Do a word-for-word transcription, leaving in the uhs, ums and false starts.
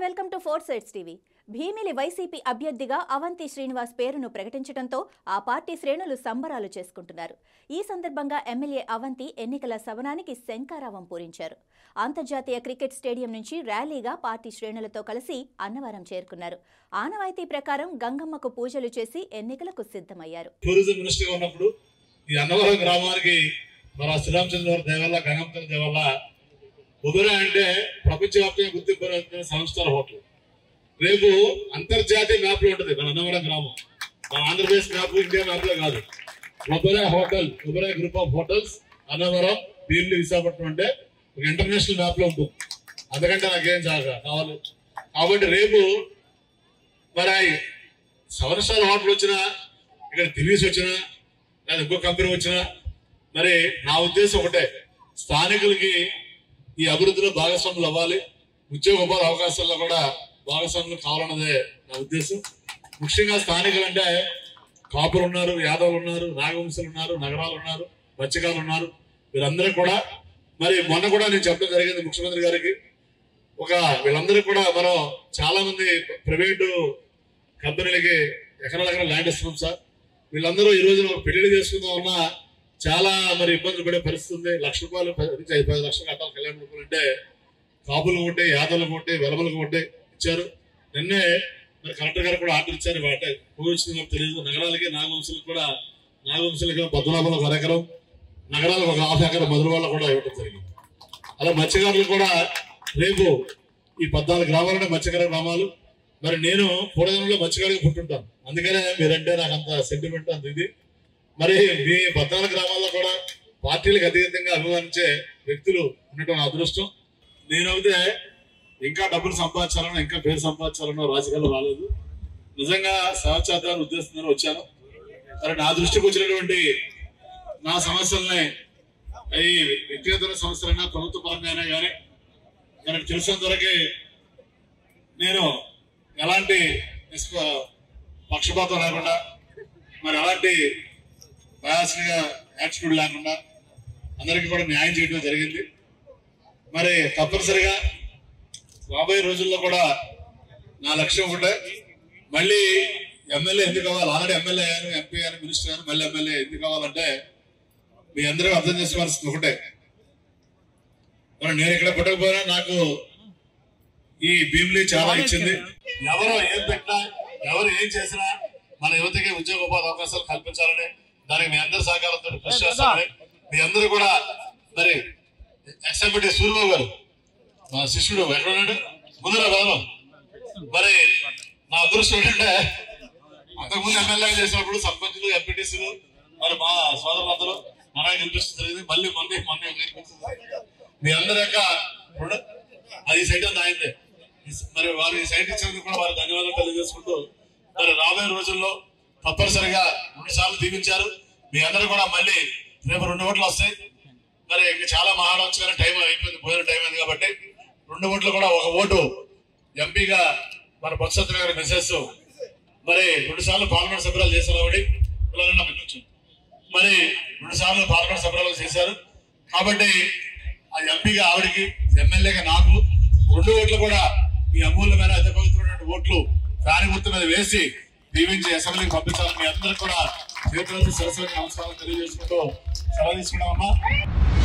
Welcome to four sides TV. Bheemili YCP అభ్యర్థిగా అవంతి శ్రీనివాస్ పేరును ప్రకటించడంతో ఆ పార్టీ శ్రేణులు సంబరాలు చేసుకుంటున్నారు. ఈ సందర్భంగా ఎమ్మెల్యే అవంతి ఎన్నికల సవనానికి శంఖారావం పూరించారు. అంతర్జాతీయ క్రికెట్ స్టేడియం నుంచి ర్యాలీగా పార్టీ శ్రేణులతో కలిసి అన్నవరం చేరుకున్నారు. ఆనవాయితీ ప్రకారం గంగమ్మకు పూజలు చేసి ఎన్నికలకు సిద్ధమయ్యారు. టూరిజం మినిస్టర్గా ఉన్నప్పుడు ఈ అన్నవరం గ్రామానికి మన శ్రీరామచంద్రవారి దేవల్ల గంగమ్మ దేవల్ల ఉబెరా అంటే ప్రపంచవ్యాప్తంగా గుర్తింపు సంస్థల హోటల్. రేపు అంతర్జాతీయ మ్యాప్ లో ఉంటుంది మన అన్నవరం గ్రామం. మన ఆంధ్రప్రదేశ్ మ్యాప్ ఇండియా మ్యాప్ లో కాదు. Ubera hotel, Ubera group of hotels Annavaram, Bheemili, Visakhapatnam అంటే ఒక ఇంటర్నేషనల్ మ్యాప్ లో ఉంటుంది. అందుకంటే నాకేం కావాలి. కాబట్టి రేపు మరి సెవెన్ స్టార్ హోటల్ వచ్చినా, ఇక్కడ దిలీస్ వచ్చినా, లేదా ఇంకో కంపెనీ వచ్చినా, మరి నా ఉద్దేశం ఒకటే, స్థానికులకి ఈ అభివృద్ధిలో భాగస్వాములు అవ్వాలి, ఉద్యోగ ఉపాధి అవకాశాల్లో కూడా భాగస్వాములు కావాలన్నదే నా ఉద్దేశం. ముఖ్యంగా స్థానికులు అంటే కాపులు ఉన్నారు, యాదవులు ఉన్నారు, నాగవంశులు ఉన్నారు, నగరాలు ఉన్నారు, మత్స్యకారులు ఉన్నారు. వీరందరూ కూడా మరి మొన్న కూడా నేను చెప్పడం జరిగింది ముఖ్యమంత్రి గారికి. ఒక వీళ్ళందరికీ కూడా మనం చాలా మంది ప్రైవేటు కంపెనీలకి ఎకరాల ఎకరా ల్యాండ్ ఇస్తున్నాం సార్. వీళ్ళందరూ ఈ రోజున పెళ్లి చేసుకుందాం ఉన్నా చాలా మరి ఇబ్బందులు పడే పరిస్థితి ఉంది. లక్ష రూపాయలు నుంచి ఐదు పది లక్షలు కట్టాలి కళ్యాణ రూపాయలు అంటే కాపులు కొట్టే, యాదవులు కొట్టే, వెలమలు కొట్టే ఇచ్చారు. నిన్నే మరి కలెక్టర్ గారు కూడా ఆర్డర్ ఇచ్చారు. వాటి పోయించిందో తెలియదు. నగరాలకి నాగవంశులకు కూడా నాగవంశులకి పద్మనాభంలో ఒక ఎకరం, నగరాలకు ఒక హాఫ్ ఎకరం మధురవాళ్ళ కూడా ఇవ్వడం జరిగింది. అలా మత్స్యకారులు కూడా రేపు ఈ పద్నాలుగు గ్రామాలనే మత్స్యకార గ్రామాలు. మరి నేను పూర్వజనంలో మత్స్యకారుగా పుట్టుంటాను, అందుకనే మీరంటే నాకు అంత సెంటిమెంట్ అంత ఇది. మరి మీ పద్నాలుగు గ్రామాల్లో కూడా పార్టీలకు అతీతంగా అభిమానించే వ్యక్తులు ఉండటం నా అదృష్టం. నేనైతే ఇంకా డబ్బులు సంపాదించాలనో, ఇంకా పేరు సంపాదించాలనో రాజకీయాలు రాలేదు. నిజంగా సేవ చేద్దామని ఉద్దేశంతో వచ్చాను. మరి నా దృష్టికి వచ్చినటువంటి నా సమస్యల్ని, ఈ వ్యక్తిగత సమస్యలైనా ప్రభుత్వ పరంగా అయినా కానీ మనకు తెలిసినంత వరకే నేను ఎలాంటి పక్షపాతం లేకుండా, మరి ఎలాంటి బయాస్గా యాటిట్యూడ్ లేకుండా అందరికీ కూడా న్యాయం చేయడం జరిగింది. మరి తప్పనిసరిగా రాబోయే రోజుల్లో కూడా నా లక్ష్యం ఒకటే, మళ్ళీ ఎమ్మెల్యే ఎందుకు కావాలి. ఆల్రెడీ ఎమ్మెల్యే అయ్యాను, ఎంపీ అయ్యాను, మినిస్టర్ అయ్యాను, మళ్ళీ ఎమ్మెల్యే ఎందుకు కావాలంటే మీ అందరూ అర్థం చేసుకోవాల్సింది ఒకటే. మరి నేను ఇక్కడ పుట్టకపోయినా నాకు ఈ భీమిలి చాలా ఇచ్చింది. ఎవరు ఏం పెట్టినా, ఎవరు ఏం చేసినా మన యువతకి ఉద్యోగ ఉపాధి అవకాశాలు కల్పించాలని, దానికి మీ అందరి సహకారంతో కృషి చేస్తామని మీ అందరూ కూడా. మరి ఎక్స్ఎంపీ సూర్యబాబు గారు మా శిష్యుడు ఎక్కడున్నాడు ముందురా బాబు. మరి నా అదృష్టం ఏంటంటే అంతకుముందు ఎమ్మెల్యే చేసినప్పుడు సర్పంచులు, ఎంపీటీసీలు, మరి మా సోదరులందరూ మనకి గెలిపించడం జరిగింది. మళ్ళీ మళ్ళీ మొన్న గెలిపించింది మీ అందరి యొక్క అది సైట్ అంతా అయింది. మరి వారు ఈ సైట్ ఇచ్చినందుకు కూడా వారి ధన్యవాదాలు తెలియజేసుకుంటూ, మరి రాబోయే రోజుల్లో తప్పనిసరిగా రెండు సార్లు దీవించారు. మీ అందరూ కూడా మళ్ళీ రేపు రెండు ఓట్లు వస్తాయి. మరి ఇంకా చాలా మహారాజు టైం అయిపోయింది, పోయిన టైం అయింది కాబట్టి రెండు ఓట్లు కూడా, ఒక ఓటు ఎంపీగా మన బొత్స గారి మెసేజ్. మరి రెండు సార్లు పార్లమెంట్ సభ్యురాలు చేశారు కాబట్టి పిల్లలన్నా పెట్టచ్చు. మరి రెండు సార్లు పార్లమెంట్ సభ్యురాలు చేశారు కాబట్టి ఆ ఎంపీగా ఆవిడికి, ఎమ్మెల్యేగా నాకు రెండు ఓట్లు కూడా ఈ అమూల్యమైన అతి పవిత్రమైన ఓట్లు ఫ్యాన్ గుర్తు మీద వేసి దీవించి అసెంబ్లీకి పంపించాలని మీ అందరూ కూడా చేతులెత్తి సరస్వతి నమస్కారం తెలియజేసుకుంటూ సెలవు తీసుకున్నామమ్మా.